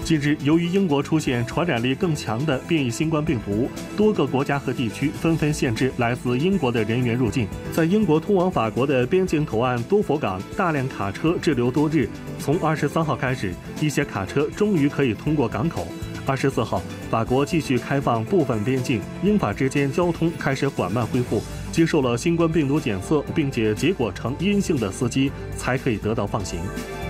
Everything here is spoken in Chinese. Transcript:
近日，由于英国出现传染力更强的变异新冠病毒，多个国家和地区纷纷限制来自英国的人员入境。在英国通往法国的边境口岸多佛港，大量卡车滞留多日。从23号开始，一些卡车终于可以通过港口。24号，法国继续开放部分边境，英法之间交通开始缓慢恢复。接受了新冠病毒检测并且结果呈阴性的司机才可以得到放行。